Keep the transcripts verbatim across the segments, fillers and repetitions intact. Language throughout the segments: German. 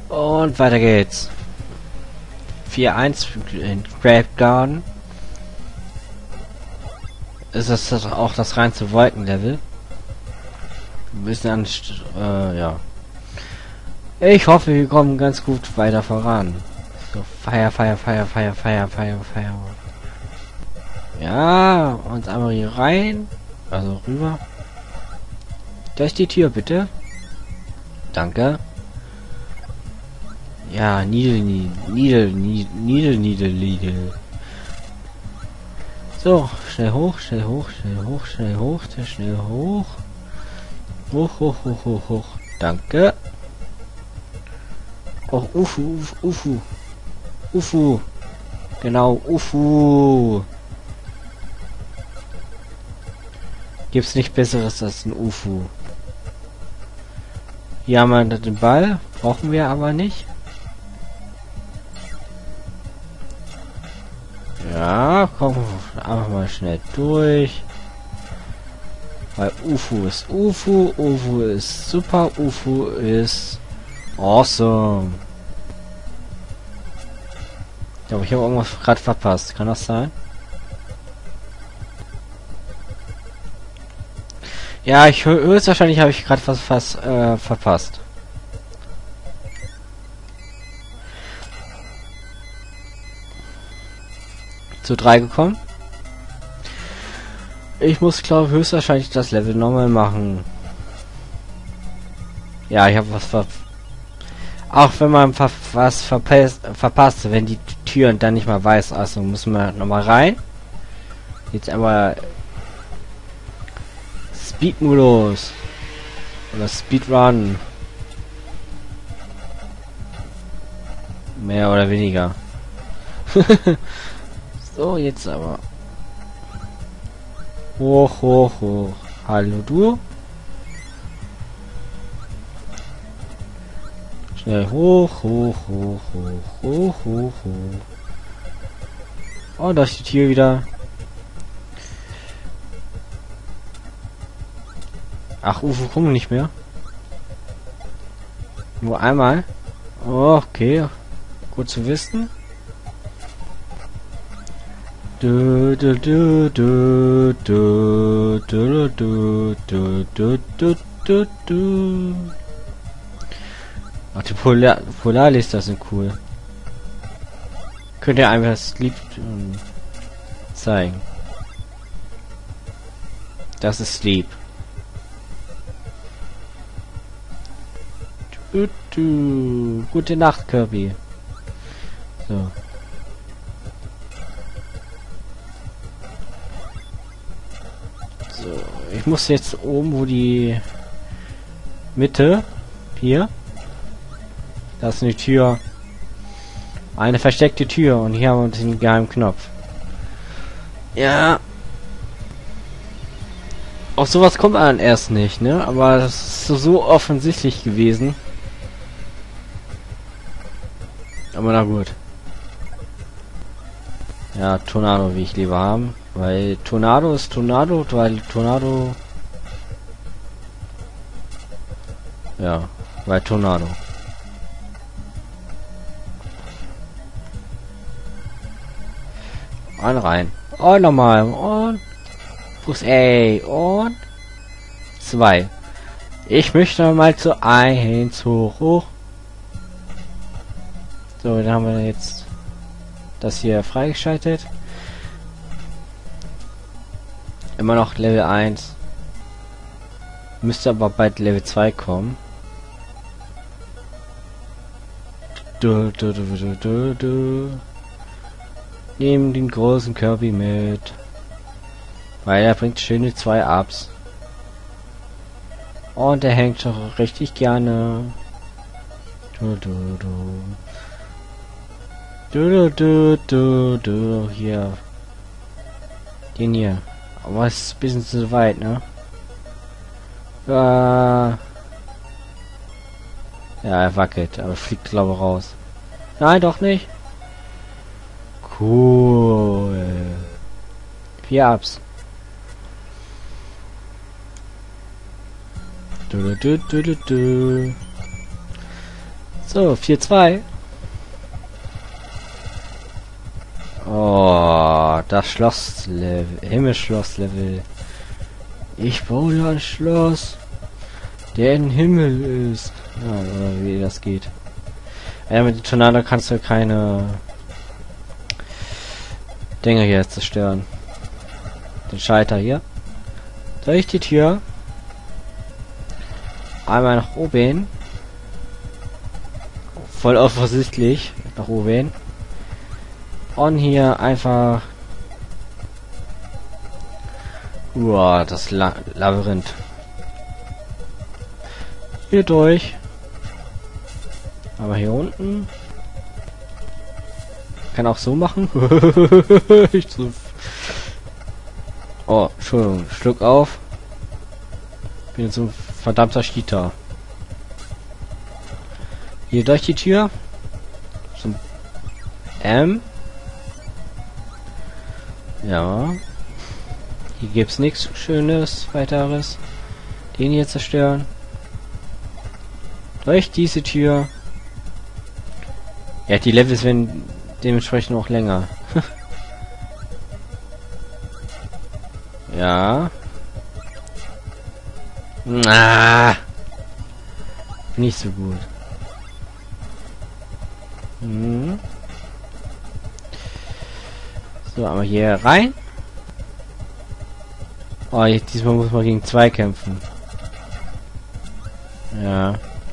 Und weiter geht's. vier eins in Grape Garden. Ist das, das auch das reinste Wolkenlevel? Ein bisschen an, äh, ja. Ich hoffe, wir kommen ganz gut weiter voran. So, Feier, Feier, Feier, Feier, Feier, Feier, Feier. Ja, und einmal hier rein. Also rüber. Da ist die Tür, bitte. Danke. Ja, Niedel, Niedel, Niedel, Niedel, Niedel. So, schnell hoch, schnell hoch, schnell hoch, schnell hoch, schnell hoch. Hoch, hoch, hoch, hoch, hoch. Danke. Oh, Ufu, Ufu, Ufu. Ufu. Genau, Ufu. Gibt's nicht Besseres als ein Ufu. Hier haben wir den Ball. Brauchen wir aber nicht. Ja, komm, einfach mal schnell durch. Weil Ufu ist Ufu, Ufu ist super, Ufu ist awesome. Ich glaube, ich habe irgendwas gerade verpasst. Kann das sein? Ja, ich höchstwahrscheinlich habe ich gerade was fast äh, verpasst. Zu drei gekommen. Ich muss, glaube höchstwahrscheinlich das Level nochmal machen. Ja, ich habe was ver... Auch wenn man ver was verpasst, verpasst, wenn die Türen dann nicht mal weiß, also müssen wir nochmal rein. Jetzt einmal Speed-Modus oder Speedrun. Mehr oder weniger. So, jetzt aber. Hoch, hoch, hoch. Hallo, du. Schnell hoch, hoch, hoch, hoch, hoch, hoch, hoch. Oh, da ist die Tür wieder. Ach, Ufu kommen nicht mehr. Nur einmal. Oh, okay. Gut zu wissen. Du, du, du, du, du, du, du, du, du, du, du, du. Ach, die Polar Polarlichter sind cool. Könnt ihr einfach Sleep ähm, zeigen. Das ist Sleep. Du, du. Gute Nacht, Kirby. So. So, ich muss jetzt oben, wo die Mitte, hier, da ist eine Tür, eine versteckte Tür und hier haben wir den geheimen Knopf. Ja, auf sowas kommt man erst nicht, ne? Aber das ist so, so offensichtlich gewesen. Aber na gut. Ja, Tornado will ich lieber haben. Weil Tornado ist Tornado, weil Tornado... Ja, weil Tornado. Und rein. Und nochmal. Und... Fuß ey. Und... Zwei. Ich möchte mal zu eins hoch. So, dann haben wir jetzt das hier freigeschaltet. Immer noch Level eins. Müsste aber bald Level zwei kommen. Du, du, du, du, du, du. Nehmen den großen Kirby mit. Weil er bringt schöne zwei Ups. Und er hängt doch richtig gerne. Du, du, du. Du, du, du, du, du. Hier. Den hier. Aber es ist ein bisschen zu weit, ne? Ja, ja, er wackelt, aber fliegt, glaube ich, raus. Nein, doch nicht. Cool. Vier Ups. Du, du, du, du, du. So, vier zwei. Oh, das Schlosslevel. Himmelsschlosslevel. Ich baue dir ein Schloss, der im Himmel ist. Ja, oder wie das geht. Ja, mit dem Tornado kannst du keine Dinge hier zerstören. Den Schalter hier. Durch die Tür. Einmal nach oben. Voll offensichtlich. Nach oben. Und hier einfach... Uah, das La Labyrinth. Hier durch. Aber hier unten... Kann auch so machen. Ich so oh, Entschuldigung. Schluck auf. Bin jetzt so ein verdammter Cheater. Hier durch die Tür. Zum M. Ja. Hier gibt's nichts Schönes weiteres. Den hier zerstören. Durch diese Tür. Ja, die Levels werden dementsprechend auch länger. Ja. Na. Nicht so gut. Hm. So, aber hier rein. Oh, jetzt, diesmal muss man gegen zwei kämpfen. Ja.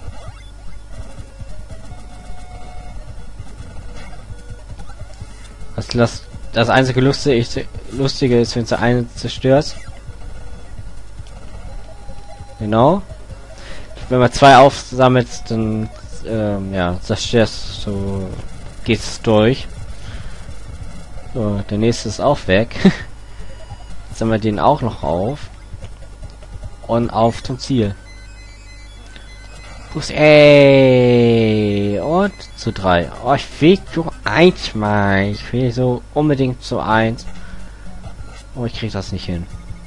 Das, das, das einzige Lustige, Lustige ist, wenn du eine zerstörst. Genau. Wenn man zwei aufsammelt, dann ähm, ja, zerstörst so geht's durch. So, der nächste ist auch weg. Jetzt haben wir den auch noch auf. Und auf zum Ziel. Plus ey und zu drei. Oh, ich will so eins mal. Ich will so unbedingt zu eins. Oh, ich krieg das nicht hin.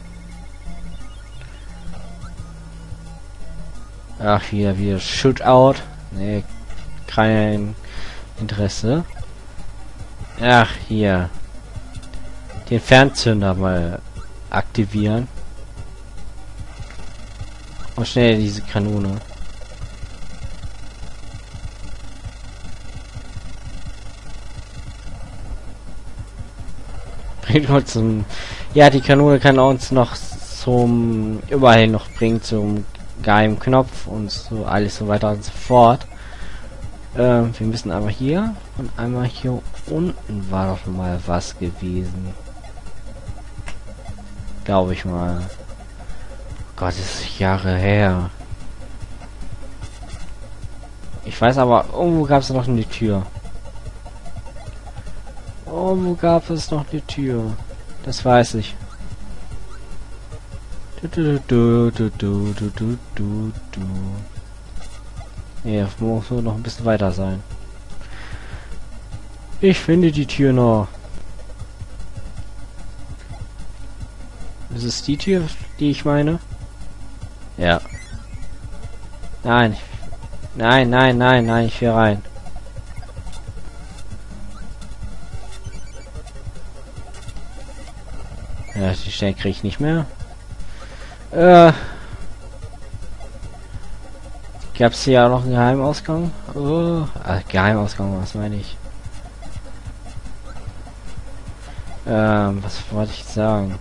Ach, hier wieder Shootout. Nee, kein Interesse. Ach, hier. Den Fernzünder mal aktivieren. Und schnell diese Kanone. Bringt uns zum... Ja, die Kanone kann uns noch zum... Überall noch bringen, zum geheimen Knopf und so alles so weiter und so fort. Ähm, wir müssen aber hier und einmal hier unten war doch mal was gewesen. Glaube ich mal. Gott, das ist Jahre her. Ich weiß aber, irgendwo gab es noch eine Tür. Irgendwo gab es noch eine Tür. Das weiß ich. Du, du, du, du, du, du, du, du, du. Ja, muss nur noch ein bisschen weiter sein. Ich finde die Tür noch. Ist es die Tür, die ich meine? Ja. Nein. Nein, nein, nein, nein, ich will rein. Ja, die Stelle kriege ich nicht mehr. Äh. Gab es hier auch noch einen Geheimausgang? Oh, ah, Geheimausgang, was meine ich? Ähm, was wollte ich sagen?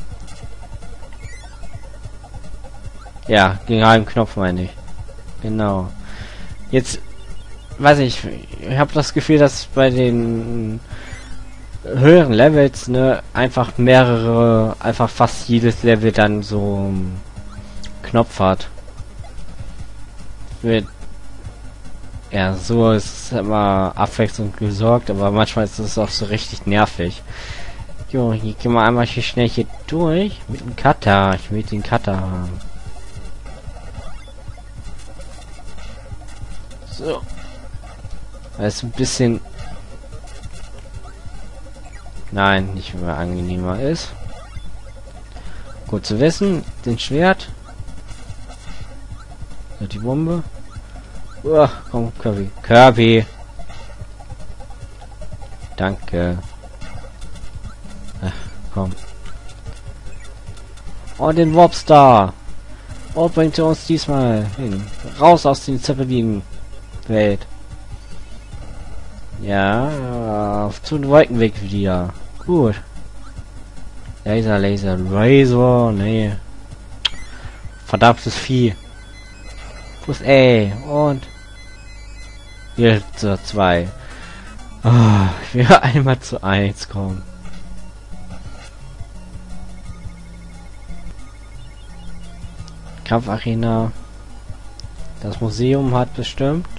Ja, Geheimknopf meine ich. Genau. Jetzt, weiß ich, ich habe das Gefühl, dass bei den höheren Levels, ne, einfach mehrere, einfach fast jedes Level dann so einen Knopf hat. Wird ja, so ist es immer Abwechslung gesorgt, aber manchmal ist es auch so richtig nervig. Jo, hier gehen wir einmal hier schnell hier durch mit dem Cutter. Ich will den Cutter haben. So. Weil es ein bisschen... Nein, nicht mehr angenehmer ist. Gut zu wissen. Den Schwert. Die Bombe. Uh, komm, Kirby. Kirby. Danke. Ach, komm. Oh, den Wobstar. Oh, bringt er uns diesmal hin. Raus aus den Zeppelin-Welt. Ja, zu den Wolkenweg wieder. Gut. Laser, Laser, Razor, nee. Verdammtes Vieh. Plus A und hier zu zwei. Oh, ich will einmal zu eins kommen. Kampfarena. Das Museum hat bestimmt.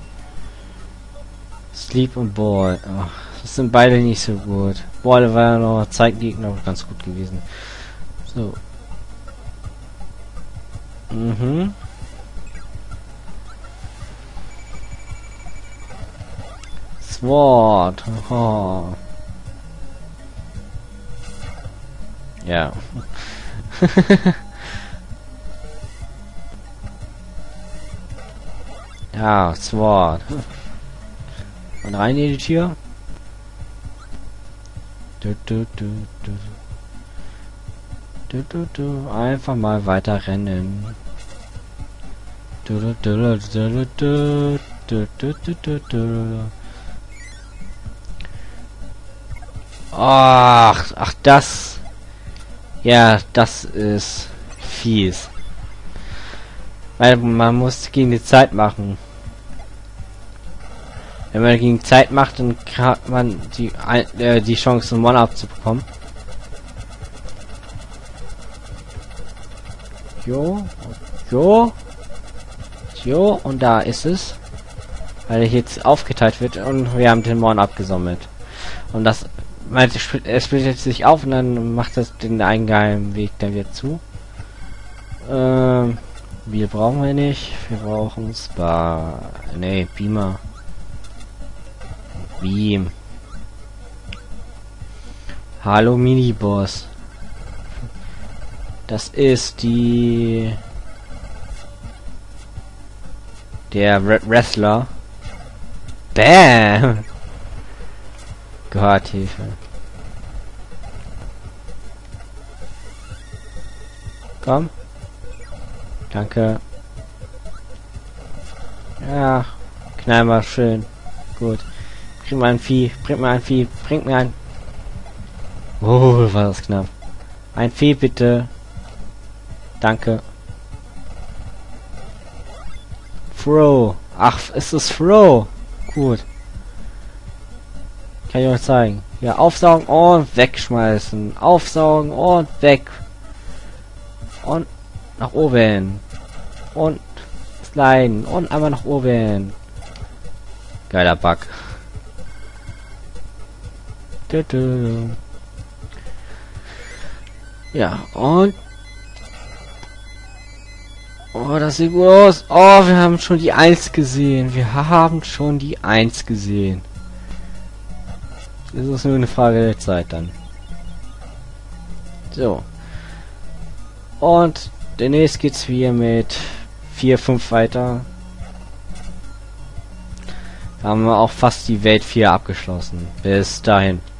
Sleep und Ball. Ach, das sind beide nicht so gut. Ball war ja noch Zeitgegner ganz gut gewesen. So. Mhm. Sword. Oh. Ja. Ja, Sword. Und rein in die Tür. Du, du, du, du. Du, du, du. Einfach mal weiter rennen. Du, du, du, du, du, du, du, du, du, du. Ach, ach, das. Ja, das ist fies. Weil man muss gegen die Zeit machen. Wenn man gegen Zeit macht, dann hat man die äh, die Chance, ein One-Up zu bekommen. Jo, jo, jo, und da ist es, weil er jetzt aufgeteilt wird und wir haben den One-Up gesammelt. Und das, es splittet sich auf und dann macht das den eigenen Weg dann wieder zu. Ähm, wir brauchen wir nicht, wir brauchen Spa, nee, Beamer. Beam. Hallo Miniboss. Das ist die der Re Wrestler. Bam. Gott, Hilfe. Komm. Danke. Ja, knall mal schön. Gut. Bring mir ein Vieh, bring mir ein Vieh, bring mir ein... Oh, war das knapp. Ein Vieh, bitte. Danke. Throw. Ach, ist es Throw? Gut. Kann ich euch zeigen. Ja, aufsaugen und wegschmeißen. Aufsaugen und weg. Und nach oben. Und sliden. Und einmal nach oben. Geiler Bug. Ja, und... Oh, das sieht gut aus. Oh, wir haben schon die eins gesehen. Wir haben schon die eins gesehen. Das ist nur eine Frage der Zeit dann. So. Und demnächst geht's hier mit vier, fünf weiter. Da haben wir auch fast die Welt vier abgeschlossen. Bis dahin.